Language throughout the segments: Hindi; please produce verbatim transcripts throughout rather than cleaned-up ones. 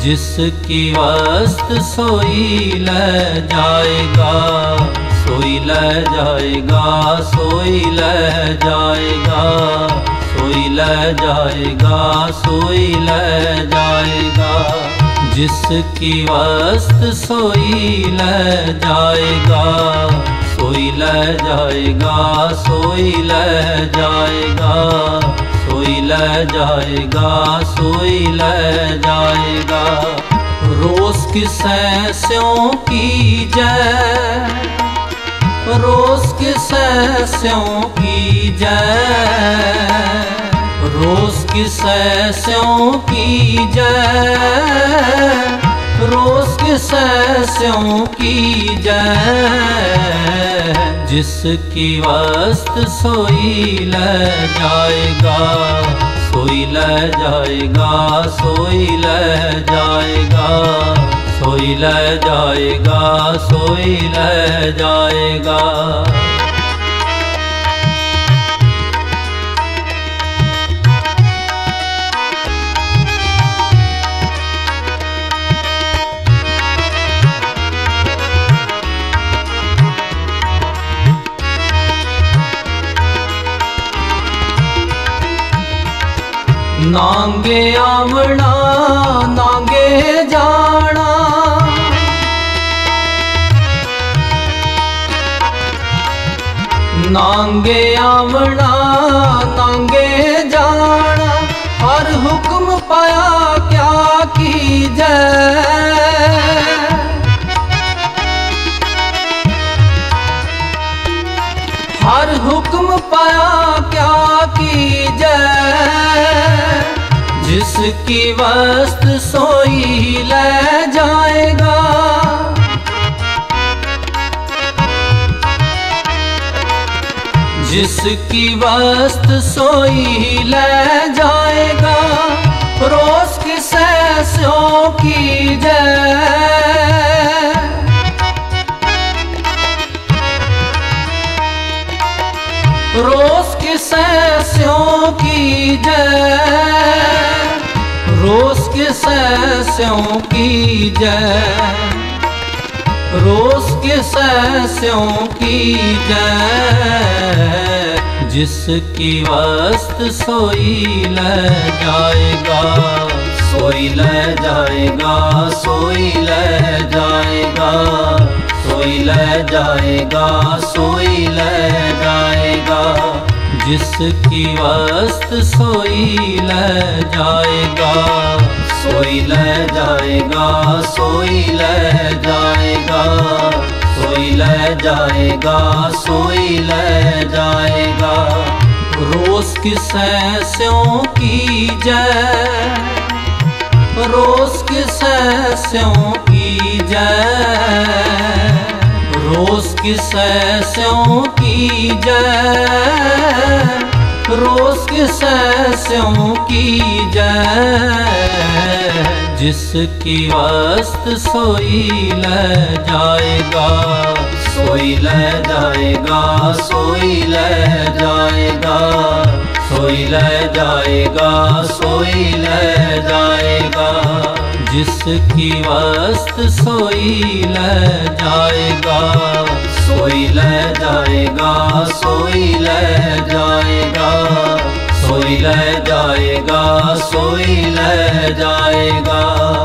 जिसकी वस्त सोई ले जाएगा, सोई ले जाएगा, सोई ले जाएगा, सोई ले जाएगा, सोई ले जाएगा। जिसकी वस्त सोई ले जाएगा, सोई ले जाएगा, सोई ले जाएगा, सोई ले जाएगा, सोई ले जाएगा। रोज की सैस्यों की जय, रोज की सैस्यों की जय, रोज की सैस्यों की जय, रोज की सैस्यों की जय। जिसकी वस्त सोई ले जाएगा, सोई ले जाएगा, सोई ले जाएगा, सोई ले जाएगा, सोई ले जाएगा। नांगे आवना नांगे जाना, नांगे आवना नांगे जाना। हर हुक्म पाया क्या कीजे, हर हुक्म पाया क्या कीजे। जिसकी वस्त सोई ले जाएगा, जिसकी वस्त सोई ले जाएगा। रोज की सैस्यों की जय, रोज की सैस्यों की जय, रोज की सैस्यों की जय, रोज की सैस्यों की जय। जिसकी वस्त सोई ले जाएगा, सोई ले जाएगा, सोई ले जाएगा, सोई ले जाएगा, सोई ले जाएगा। जिसकी वस्त सोई ले जाएगा, सोई ले जाएगा, सोई ले जाएगा, सोई ले जाएगा, सोई ले जाएगा। रोज की सैस्यों की जय, रोज की सैस्यों की जय, रोज की सैस्यों की जय, रोज की सैस्यों की जय। जिसकी वस्त सोई ले जाएगा, सोई ले जाएगा, सोई ले जाएगा, सोई ले जाएगा, सोई ले जाएगा। जिसकी वस्त सोई ले जाएगा, सोई ले जाएगा, सोई ले जाएगा, सोई ले जाएगा, सोई ले जाएगा।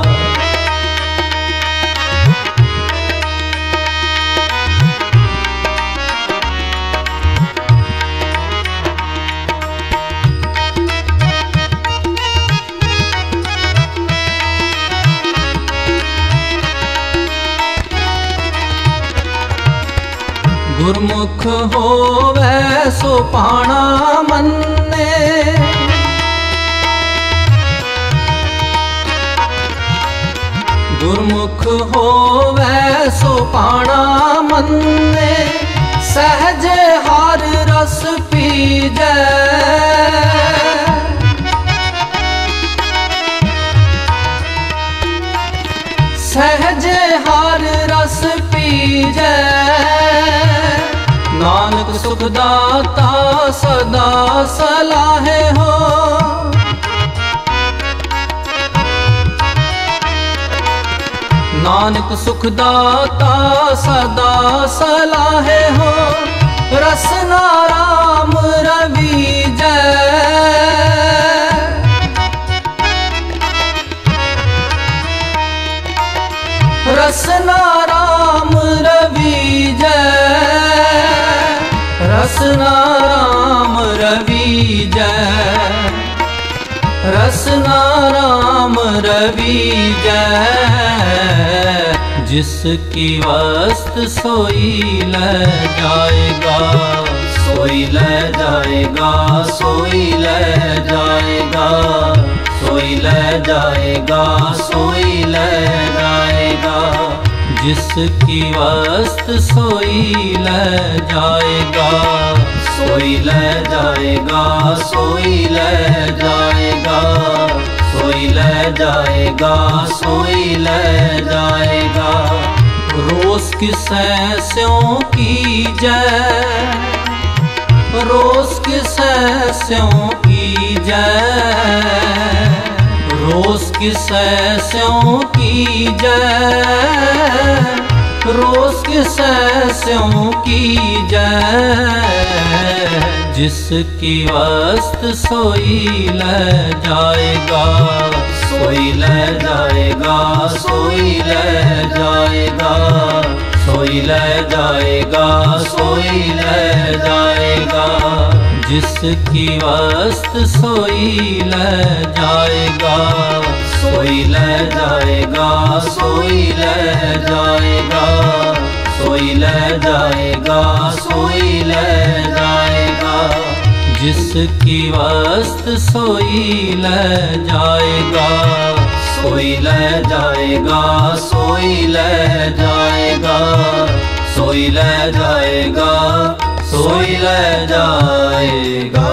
गुरमुख होवे सो पाणा मन्ने, गुरमुख होवे सो पाणा मन्ने। सहज हर रस पीजै, सहज हर रस पीजै। नानक सुखदाता सदा सलाहे हो, नानक सुख दाता सदा सलाहे हो, रसना राम रवि जय। रसना राम रवि जय, रसना राम रवि जय, रसना राम रवि जय। जिसकी वस्त सोई ले जाएगा, सोई ले जाएगा, सोई ले जाएगा, सोई ले जाएगा, सोई ले जाएगा। जिसकी वस्त सोई ले जाएगा, सोई ले जाएगा, सोई ले जाएगा, सोई ले जाएगा, सोई ले जाएगा। रोज किसे स्यों की जय, रोज किसे स्यों की जय, रोज किसे स्यों की जय, रोज किसे स्यों की जय। जिसकी वस्त सोई ले जाएगा, सोई ले जाएगा, सोई ले जाएगा, सोई ले जाएगा, सोई ले जाएगा। जिसकी वस्त सोई ले जाएगा, सोई ले जाएगा, सोई ले जाएगा, सोई ले जाएगा, सोई ले जाएगा। जिसकी वस्त सोई ले जाएगा, सोई ले जाएगा, सोई ले जाएगा, सोई ले जाएगा, सोई ले जाएगा।